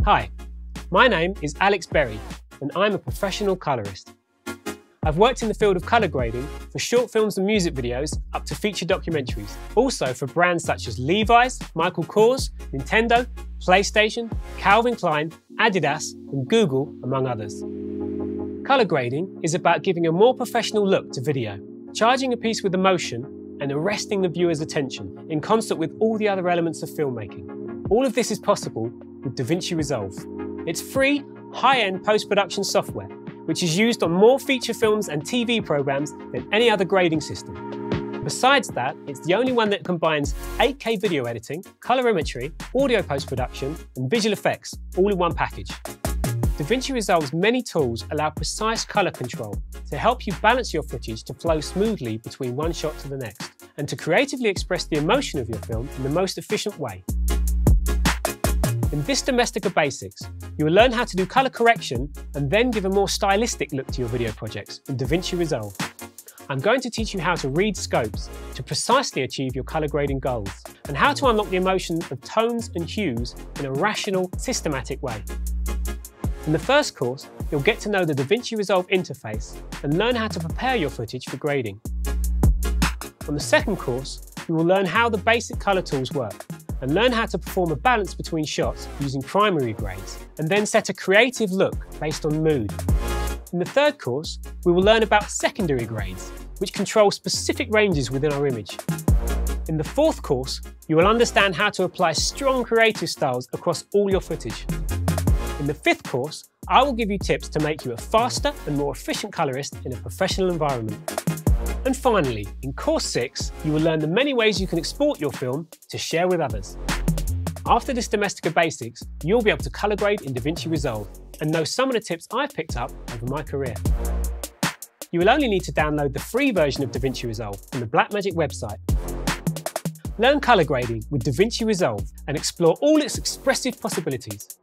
Hi, my name is Alex Berry and I'm a professional colourist. I've worked in the field of colour grading for short films and music videos up to feature documentaries, also for brands such as Levi's, Michael Kors, Nintendo, PlayStation, Calvin Klein, Adidas and Google, among others. Colour grading is about giving a more professional look to video, charging a piece with emotion and arresting the viewer's attention in concert with all the other elements of filmmaking. All of this is possible with DaVinci Resolve. It's free, high-end post-production software, which is used on more feature films and TV programs than any other grading system. Besides that, it's the only one that combines 8K video editing, colorimetry, audio post-production, and visual effects all in one package. DaVinci Resolve's many tools allow precise colour control to help you balance your footage to flow smoothly between one shot to the next, and to creatively express the emotion of your film in the most efficient way. In this Domestika Basics, you will learn how to do colour correction and then give a more stylistic look to your video projects in DaVinci Resolve. I'm going to teach you how to read scopes to precisely achieve your colour grading goals, and how to unlock the emotion of tones and hues in a rational, systematic way. In the first course, you'll get to know the DaVinci Resolve interface and learn how to prepare your footage for grading. On the second course, you will learn how the basic colour tools work, and learn how to perform a balance between shots using primary grades, and then set a creative look based on mood. In the third course, we will learn about secondary grades, which control specific ranges within our image. In the fourth course, you will understand how to apply strong creative styles across all your footage. In the fifth course, I will give you tips to make you a faster and more efficient colourist in a professional environment. And finally, in course 6, you will learn the many ways you can export your film to share with others. After this Domestika Basics, you'll be able to colour grade in DaVinci Resolve and know some of the tips I've picked up over my career. You will only need to download the free version of DaVinci Resolve from the Blackmagic website. Learn colour grading with DaVinci Resolve and explore all its expressive possibilities.